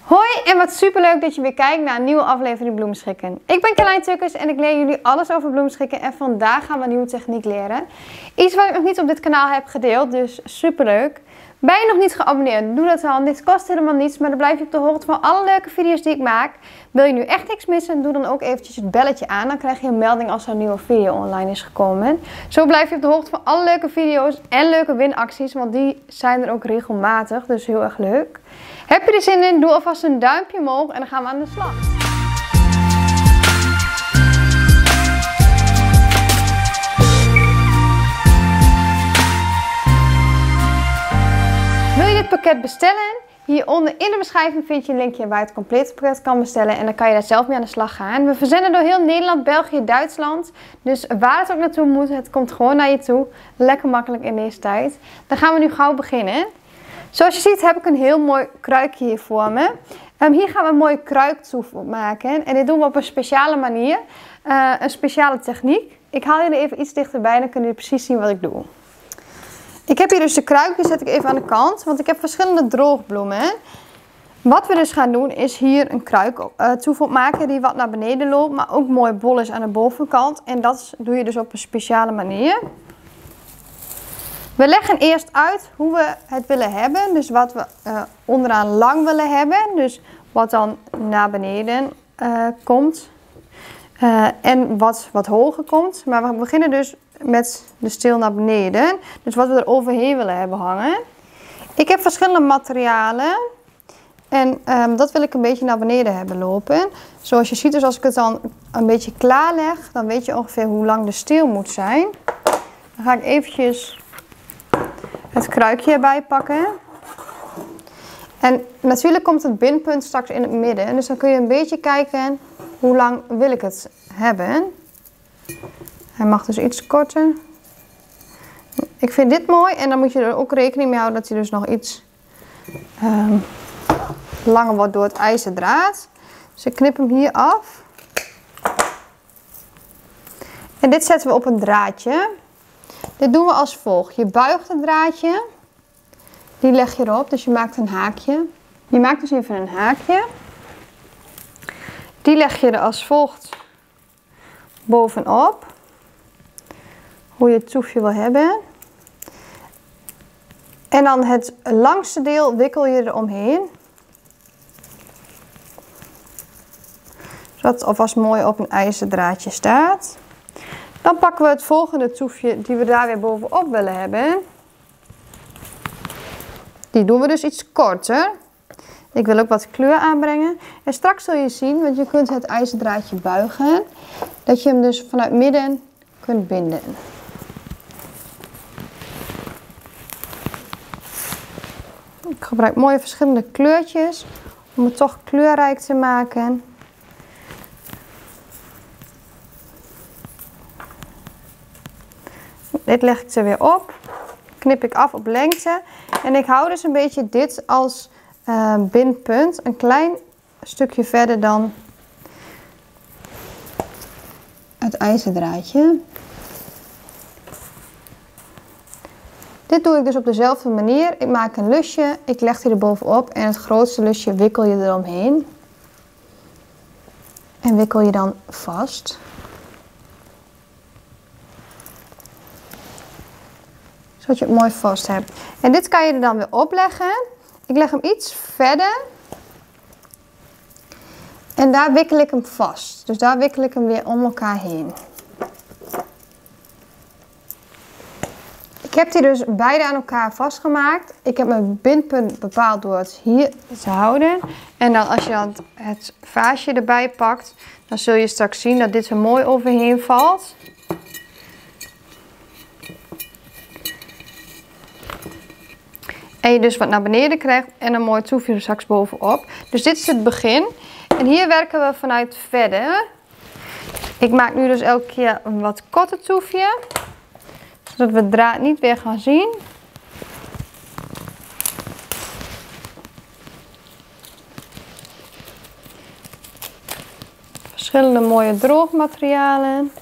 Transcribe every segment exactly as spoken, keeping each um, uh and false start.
Hoi en wat superleuk dat je weer kijkt naar een nieuwe aflevering Bloemschikken. Ik ben Carlijn Tukkers en ik leer jullie alles over bloemschikken en vandaag gaan we een nieuwe techniek leren. Iets wat ik nog niet op dit kanaal heb gedeeld, dus superleuk. Ben je nog niet geabonneerd? Doe dat dan. Dit kost helemaal niets, maar dan blijf je op de hoogte van alle leuke video's die ik maak. Wil je nu echt niks missen? Doe dan ook eventjes het belletje aan. Dan krijg je een melding als er een nieuwe video online is gekomen. Zo blijf je op de hoogte van alle leuke video's en leuke winacties, want die zijn er ook regelmatig, dus heel erg leuk. Heb je er zin in? Doe alvast een duimpje omhoog en dan gaan we aan de slag. Wil je dit pakket bestellen? Hieronder in de beschrijving vind je een linkje waar je het complete pakket kan bestellen. En dan kan je daar zelf mee aan de slag gaan. We verzenden door heel Nederland, België, Duitsland. Dus waar het ook naartoe moet, het komt gewoon naar je toe. Lekker makkelijk in deze tijd. Dan gaan we nu gauw beginnen. Zoals je ziet heb ik een heel mooi kruikje hier voor me. Um, hier gaan we een mooie kruiktoef op maken. En dit doen we op een speciale manier. Uh, een speciale techniek. Ik haal jullie even iets dichterbij, dan kunnen jullie precies zien wat ik doe. Ik heb hier dus de kruik, die zet ik even aan de kant. Want ik heb verschillende droogbloemen. Wat we dus gaan doen is hier een kruiktoef uh, op maken die wat naar beneden loopt. Maar ook mooi bol is aan de bovenkant. En dat doe je dus op een speciale manier. We leggen eerst uit hoe we het willen hebben. Dus wat we uh, onderaan lang willen hebben. Dus wat dan naar beneden uh, komt. Uh, en wat, wat hoger komt. Maar we beginnen dus met de steel naar beneden. Dus wat we er overheen willen hebben hangen. Ik heb verschillende materialen. En um, dat wil ik een beetje naar beneden hebben lopen. Zoals je ziet, dus als ik het dan een beetje klaar leg. Dan weet je ongeveer hoe lang de steel moet zijn. Dan ga ik eventjes het kruikje erbij pakken. En natuurlijk komt het bindpunt straks in het midden. Dus dan kun je een beetje kijken hoe lang wil ik het hebben. Hij mag dus iets korter. Ik vind dit mooi en dan moet je er ook rekening mee houden dat hij dus nog iets um, langer wordt door het ijzerdraad. Dus ik knip hem hier af. En dit zetten we op een draadje. Dit doen we als volgt. Je buigt het draadje. Die leg je erop, dus je maakt een haakje. Je maakt dus even een haakje. Die leg je er als volgt bovenop. Hoe je het toefje wil hebben. En dan het langste deel wikkel je er omheen. Zodat het alvast mooi op een ijzerdraadje staat. Dan pakken we het volgende toefje die we daar weer bovenop willen hebben. Die doen we dus iets korter. Ik wil ook wat kleur aanbrengen. En straks zul je zien, want je kunt het ijzerdraadje buigen, dat je hem dus vanuit midden kunt binden. Ik gebruik mooie verschillende kleurtjes om het toch kleurrijk te maken. Dit leg ik er weer op. Knip ik af op lengte. En ik hou dus een beetje dit als uh, bindpunt. Een klein stukje verder dan het ijzerdraadje. Dit doe ik dus op dezelfde manier. Ik maak een lusje. Ik leg die er bovenop. En het grootste lusje wikkel je eromheen. En wikkel je dan vast. Zodat je het mooi vast hebt. En dit kan je er dan weer opleggen. Ik leg hem iets verder. En daar wikkel ik hem vast. Dus daar wikkel ik hem weer om elkaar heen. Ik heb die dus beide aan elkaar vastgemaakt. Ik heb mijn bindpunt bepaald door het hier te houden. En dan als je dan het vaasje erbij pakt, dan zul je straks zien dat dit er mooi overheen valt. En je dus wat naar beneden krijgt en een mooi toefje er straks bovenop. Dus dit is het begin. En hier werken we vanuit verder. Ik maak nu dus elke keer een wat korter toefje. Zodat we het draad niet weer gaan zien. Verschillende mooie droogmaterialen.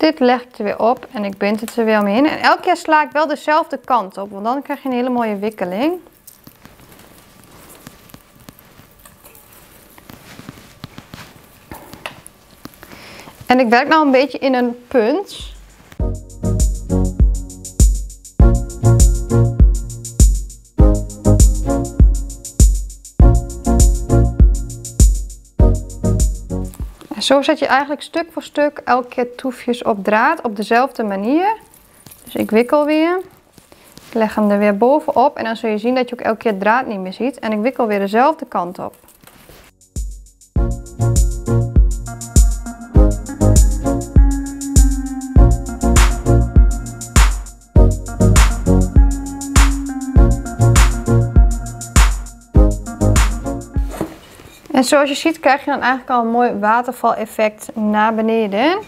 dit leg ik er weer op en ik bind het er weer omheen. En elke keer sla ik wel dezelfde kant op, want dan krijg je een hele mooie wikkeling. En ik werk nou een beetje in een punt. En zo zet je eigenlijk stuk voor stuk elke keer toefjes op draad op dezelfde manier. Dus ik wikkel weer. Ik leg hem er weer bovenop en dan zul je zien dat je ook elke keer draad niet meer ziet. En ik wikkel weer dezelfde kant op. En zoals je ziet krijg je dan eigenlijk al een mooi waterval-effect naar beneden.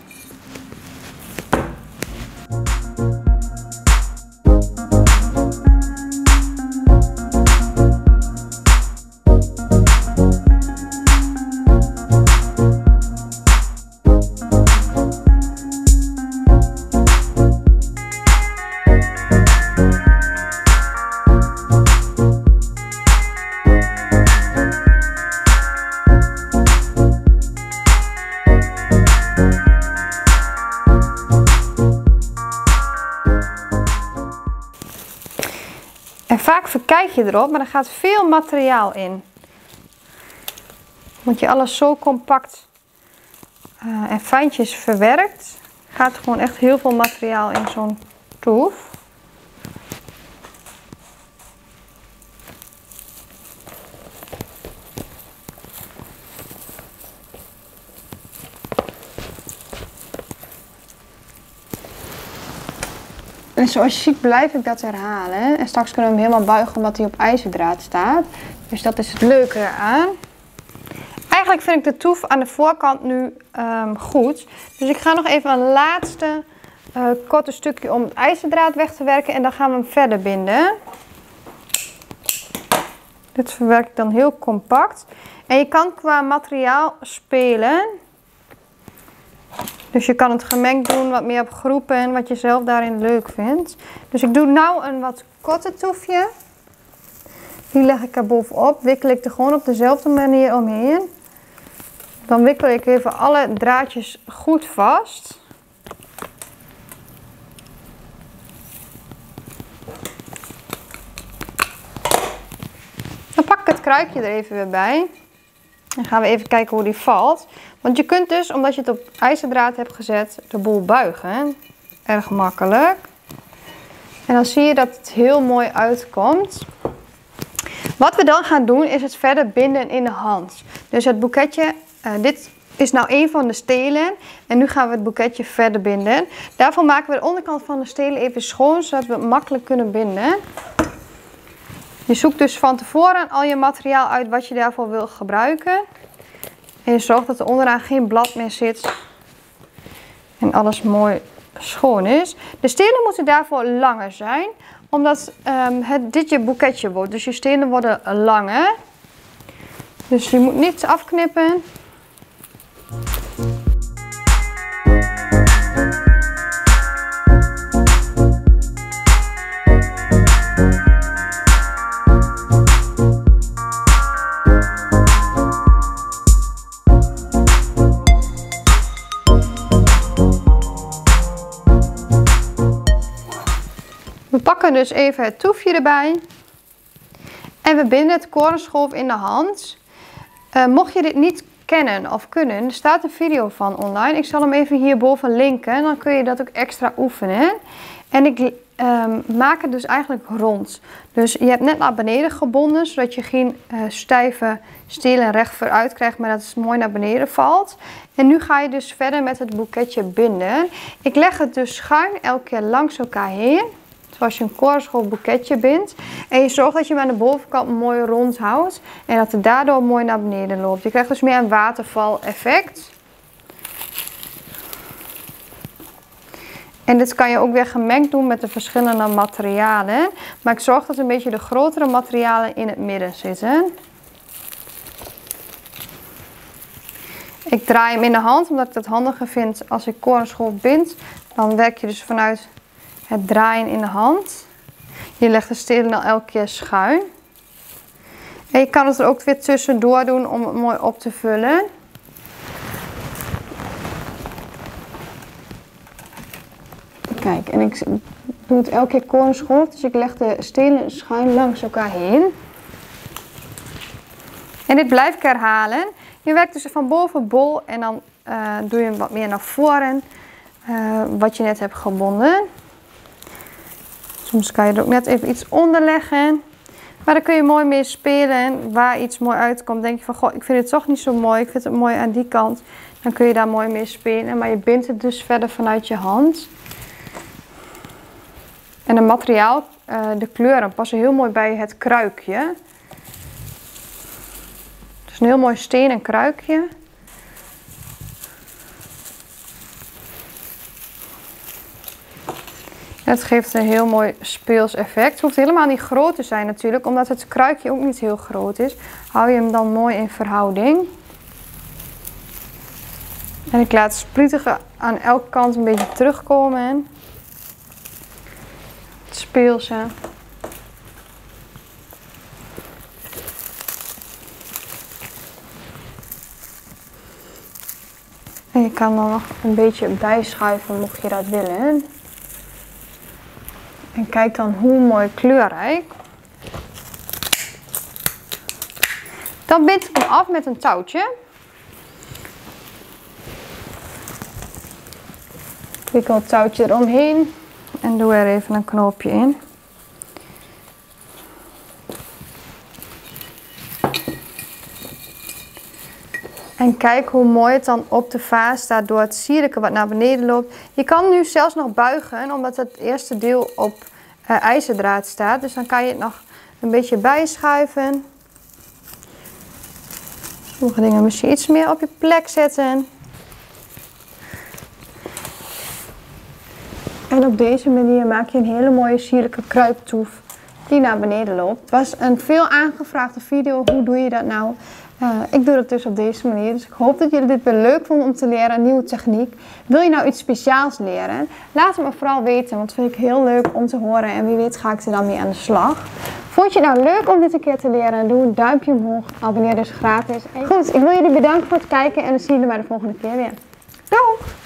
En vaak verkijk je erop, maar er gaat veel materiaal in. Want je alles zo compact uh, en fijntjes verwerkt, gaat er gewoon echt heel veel materiaal in zo'n toef. En zoals je ziet blijf ik dat herhalen. En straks kunnen we hem helemaal buigen omdat hij op ijzerdraad staat. Dus dat is het leuke eraan. Eigenlijk vind ik de toef aan de voorkant nu um, goed. Dus ik ga nog even een laatste uh, korte stukje om het ijzerdraad weg te werken. En dan gaan we hem verder binden. Dit verwerk ik dan heel compact. En je kan qua materiaal spelen. Dus je kan het gemengd doen, wat meer op groepen, wat je zelf daarin leuk vindt. Dus ik doe nou een wat korte toefje. Die leg ik er bovenop. Wikkel ik er gewoon op dezelfde manier omheen. Dan wikkel ik even alle draadjes goed vast. Dan pak ik het kruikje er even weer bij. Dan gaan we even kijken hoe die valt. Want je kunt dus, omdat je het op ijzerdraad hebt gezet, de boel buigen. Erg makkelijk. En dan zie je dat het heel mooi uitkomt. Wat we dan gaan doen is het verder binden in de hand. Dus het boeketje, uh, dit is nou een van de stelen. En nu gaan we het boeketje verder binden. Daarvoor maken we de onderkant van de stelen even schoon, zodat we het makkelijk kunnen binden. Je zoekt dus van tevoren al je materiaal uit wat je daarvoor wil gebruiken. En je zorgt dat er onderaan geen blad meer zit. En alles mooi schoon is. De stelen moeten daarvoor langer zijn. Omdat um, het, dit je boeketje wordt. Dus je stelen worden langer. Dus je moet niets afknippen. We pakken dus even het toefje erbij. En we binden het korenschoof in de hand. Uh, mocht je dit niet kennen of kunnen, er staat een video van online. Ik zal hem even hierboven linken. Dan kun je dat ook extra oefenen. En ik um, maak het dus eigenlijk rond. Dus je hebt net naar beneden gebonden, zodat je geen uh, stijve stelen recht vooruit krijgt, maar dat het mooi naar beneden valt. En nu ga je dus verder met het boeketje binden. Ik leg het dus schuin elke keer langs elkaar heen. Zoals je een korenschoof boeketje bindt. En je zorgt dat je hem aan de bovenkant mooi rond houdt. En dat het daardoor mooi naar beneden loopt. Je krijgt dus meer een waterval effect. En dit kan je ook weer gemengd doen met de verschillende materialen. Maar ik zorg dat een beetje de grotere materialen in het midden zitten. Ik draai hem in de hand, omdat ik dat handiger vind als ik korenscholf bind. Dan werk je dus vanuit het draaien in de hand. Je legt de stelen dan elke keer schuin. En je kan het er ook weer tussendoor doen om het mooi op te vullen. Kijk, en ik doe het elke keer korenscholf, dus ik leg de stelen schuin langs elkaar heen. En dit blijf ik herhalen. Je werkt dus van boven bol en dan uh, doe je hem wat meer naar voren, uh, wat je net hebt gebonden. Soms kan je er ook net even iets onder leggen. Maar dan kun je mooi mee spelen. Waar iets mooi uitkomt, denk je van, goh, ik vind het toch niet zo mooi. Ik vind het mooi aan die kant. Dan kun je daar mooi mee spelen. Maar je bindt het dus verder vanuit je hand. En het materiaal, uh, de kleuren, passen heel mooi bij het kruikje. Dus een heel mooi stenen kruikje. Het geeft een heel mooi speels effect. Het hoeft helemaal niet groot te zijn natuurlijk, omdat het kruikje ook niet heel groot is. Hou je hem dan mooi in verhouding. En ik laat het splietige aan elke kant een beetje terugkomen. Het speelse. En je kan dan nog een beetje bijschuiven mocht je dat willen. En kijk dan hoe mooi kleurrijk. Dan bind ik hem af met een touwtje. Ik wikkel het touwtje eromheen en doe er even een knoopje in. En kijk hoe mooi het dan op de vaas staat door het sierlijke wat naar beneden loopt. Je kan nu zelfs nog buigen, omdat het eerste deel op uh, ijzerdraad staat. Dus dan kan je het nog een beetje bijschuiven. Sommige dingen misschien iets meer op je plek zetten. En op deze manier maak je een hele mooie sierlijke kruiptoef die naar beneden loopt. Het was een veel aangevraagde video. Hoe doe je dat nou? Uh, ik doe dat dus op deze manier. Dus ik hoop dat jullie dit weer leuk vonden om te leren. Een nieuwe techniek. Wil je nou iets speciaals leren? Laat het me vooral weten. Want dat vind ik heel leuk om te horen. En wie weet ga ik er dan mee aan de slag. Vond je het nou leuk om dit een keer te leren? Doe een duimpje omhoog. Abonneer dus gratis. Goed, ik wil jullie bedanken voor het kijken. En dan zien jullie bij de volgende keer weer. Doeg!